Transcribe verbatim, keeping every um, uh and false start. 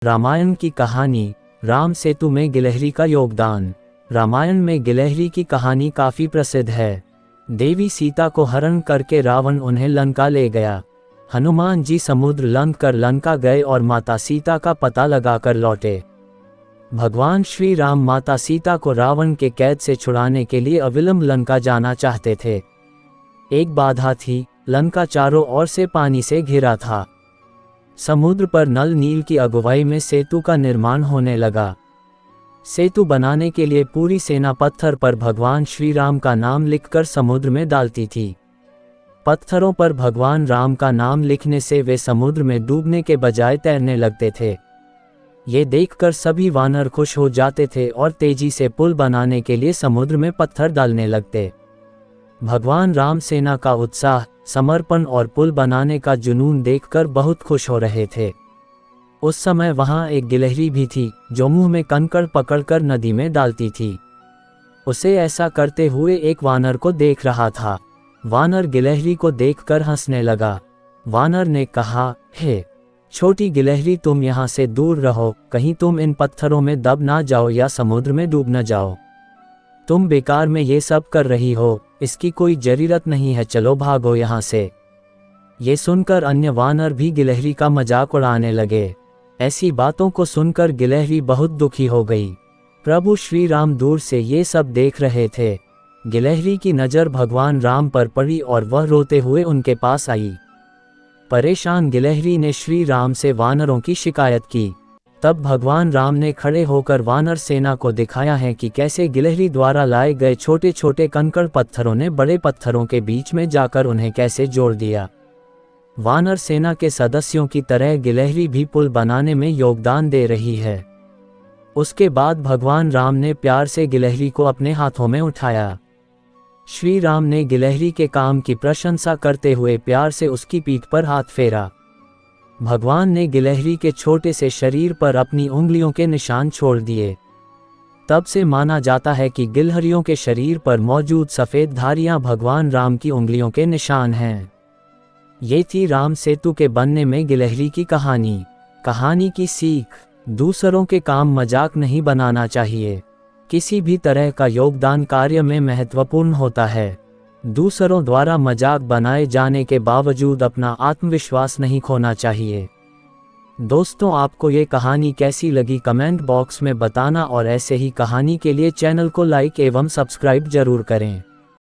रामायण की कहानी, राम सेतु में गिलहरी का योगदान। रामायण में गिलहरी की कहानी काफ़ी प्रसिद्ध है। देवी सीता को हरण करके रावण उन्हें लंका ले गया। हनुमान जी समुद्र लंघ कर लंका गए और माता सीता का पता लगाकर लौटे। भगवान श्री राम माता सीता को रावण के कैद से छुड़ाने के लिए अविलंब लंका जाना चाहते थे। एक बाधा थी, लंका चारों ओर से पानी से घिरा था। समुद्र पर नल नील की अगुवाई में सेतु का निर्माण होने लगा। सेतु बनाने के लिए पूरी सेना पत्थर पर भगवान श्री राम का नाम लिखकर समुद्र में डालती थी। पत्थरों पर भगवान राम का नाम लिखने से वे समुद्र में डूबने के बजाय तैरने लगते थे। ये देखकर सभी वानर खुश हो जाते थे और तेजी से पुल बनाने के लिए समुद्र में पत्थर डालने लगते। भगवान राम सेना का उत्साह, समर्पण और पुल बनाने का जुनून देखकर बहुत खुश हो रहे थे। उस समय वहां एक गिलहरी भी थी जो मुंह में कंकड़ पकड़कर नदी में डालती थी। उसे ऐसा करते हुए एक वानर को देख रहा था। वानर गिलहरी को देखकर हंसने लगा। वानर ने कहा, हे छोटी गिलहरी, तुम यहाँ से दूर रहो, कहीं तुम इन पत्थरों में दब ना जाओ या समुद्र में डूब न जाओ। तुम बेकार में ये सब कर रही हो, इसकी कोई जरूरत नहीं है, चलो भागो यहाँ से। ये सुनकर अन्य वानर भी गिलहरी का मजाक उड़ाने लगे। ऐसी बातों को सुनकर गिलहरी बहुत दुखी हो गई। प्रभु श्री राम दूर से ये सब देख रहे थे। गिलहरी की नज़र भगवान राम पर पड़ी और वह रोते हुए उनके पास आई। परेशान गिलहरी ने श्री राम से वानरों की शिकायत की। तब भगवान राम ने खड़े होकर वानर सेना को दिखाया है कि कैसे गिलहरी द्वारा लाए गए छोटे छोटे कंकड़ पत्थरों ने बड़े पत्थरों के बीच में जाकर उन्हें कैसे जोड़ दिया। वानर सेना के सदस्यों की तरह गिलहरी भी पुल बनाने में योगदान दे रही है। उसके बाद भगवान राम ने प्यार से गिलहरी को अपने हाथों में उठाया। श्री राम ने गिलहरी के काम की प्रशंसा करते हुए प्यार से उसकी पीठ पर हाथ फेरा। भगवान ने गिलहरी के छोटे से शरीर पर अपनी उंगलियों के निशान छोड़ दिए। तब से माना जाता है कि गिलहरियों के शरीर पर मौजूद सफ़ेद धारियां भगवान राम की उंगलियों के निशान हैं। ये थी राम सेतु के बनने में गिलहरी की कहानी। कहानी की सीख, दूसरों के काम मजाक नहीं बनाना चाहिए। किसी भी तरह का योगदान कार्य में महत्वपूर्ण होता है। दूसरों द्वारा मजाक बनाए जाने के बावजूद अपना आत्मविश्वास नहीं खोना चाहिए। दोस्तों, आपको ये कहानी कैसी लगी कमेंट बॉक्स में बताना और ऐसे ही कहानी के लिए चैनल को लाइक एवं सब्सक्राइब जरूर करें।